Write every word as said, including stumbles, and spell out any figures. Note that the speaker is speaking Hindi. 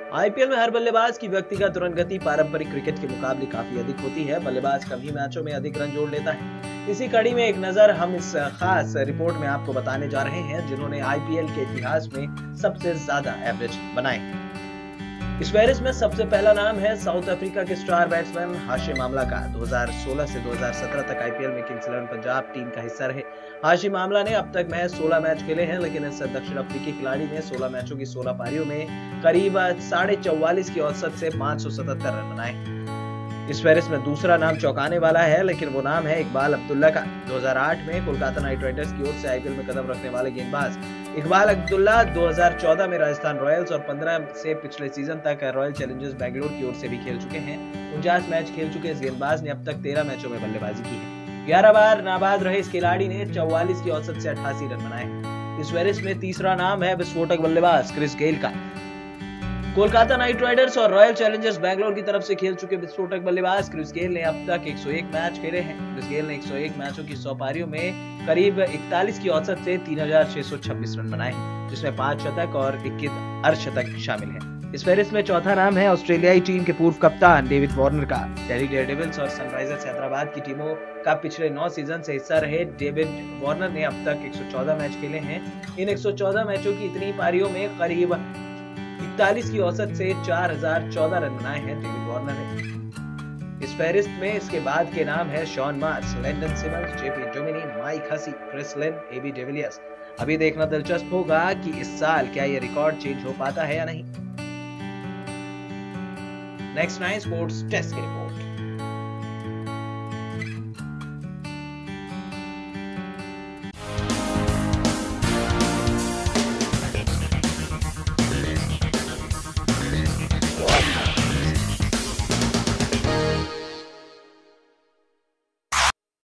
आईपीएल में हर बल्लेबाज की व्यक्तिगत रन गति पारंपरिक क्रिकेट के मुकाबले काफी अधिक होती है। बल्लेबाज कम ही मैचों में अधिक रन जोड़ लेता है। इसी कड़ी में एक नजर हम इस खास रिपोर्ट में आपको बताने जा रहे हैं जिन्होंने आईपीएल के इतिहास में सबसे ज्यादा एवरेज बनाए। इस फहरिस्त में सबसे पहला नाम है साउथ अफ्रीका के स्टार बैट्समैन हाशिम आमला का। दो हज़ार सोलह से दो हज़ार सत्रह तक आईपीएल में किंग्स इलेवन पंजाब टीम का हिस्सा रहे हाशिम आमला ने अब तक महज सोलह मैच खेले हैं, लेकिन इस दक्षिण अफ्रीकी खिलाड़ी ने सोलह मैचों की सोलह पारियों में करीब साढ़े चौवालीस की औसत से पांच सौ सतहत्तर रन बनाए। इस फहरिस्त में दूसरा नाम चौंकाने वाला है, लेकिन वो नाम है इकबाल अब्दुल्ला का। दो हज़ार आठ में कोलकाता नाइट राइडर्स की ओर से आईपीएल में कदम रखने वाले गेंदबाज इकबाल अब्दुल्ला दो हज़ार चौदह में राजस्थान रॉयल्स और पंद्रह से पिछले सीजन तक रॉयल चैलेंजर्स बेंगलुरु की ओर से भी खेल चुके हैं। उनचास मैच खेल चुके इस गेंदबाज ने अब तक तेरह मैचों में बल्लेबाजी की है। ग्यारह बार नाबाद रहे इस खिलाड़ी ने चौवालीस की औसत से अठासी रन बनाए। इस फहरिस्त में तीसरा नाम है विस्फोटक बल्लेबाज क्रिस गेल का। कोलकाता नाइट राइडर्स और रॉयल चैलेंजर्स बेंगलुरु की तरफ से खेल चुके विस्फोटक बल्लेबाज क्रिस गेल ने अब तक एक सौ एक मैच खेले हैं। क्रिस गेल ने एक सौ एक मैचों की सौ पारियों में करीब इकतालीस की औसत से तीन हज़ार छह सौ छब्बीस रन बनाए हैं, जिसमें पांच शतक और इक्कीस अर्धशतक शामिल हैं। इस फहरिस्त में चौथा नाम है ऑस्ट्रेलियाई टीम के पूर्व कप्तान डेविड वार्नर का। दिल्ली डेयरडेविल्स और सनराइजर्स हैदराबाद की टीमों का पिछले नौ सीजन से हिस्सा रहे डेविड वार्नर ने अब तक एक सौ चौदह मैच खेले हैं। इन एक सौ चौदह मैचों की इतनी पारियों में करीब इकतालीस की औसत से चार हज़ार चौदह रन बनाए हैं डेविड वार्नर ने। इस फहरिस्त में इसके बाद के नाम है Shaun Marsh, Lendl Simmons, JP Duminy, Mike Hussey, Chris Lynn, AB de Villiers. अभी देखना दिलचस्प होगा कि इस साल क्या ये रिकॉर्ड चेंज हो पाता है या नहीं। नेक्स्ट नाइन स्पोर्ट्स डेस्क की रिपोर्ट।